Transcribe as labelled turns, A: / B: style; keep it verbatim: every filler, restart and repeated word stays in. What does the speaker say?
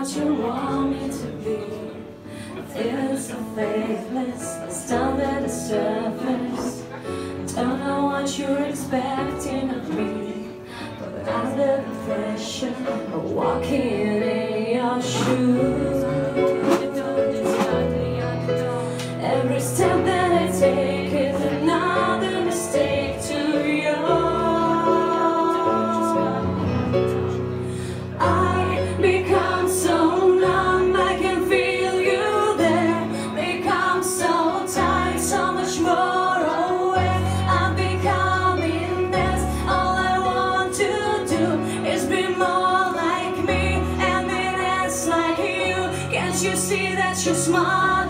A: what you want me to be. Feeling so faithless, it's down at the surface. Don't know what you're expecting of me, but under the pressure of walking in your shoes. Every step that I take is another mistake to you. I become so numb, I can feel you there. Become so tired, so much more away. I'm becoming this. All I want to do is be more like me and be less like you. Can't you see that you're smart?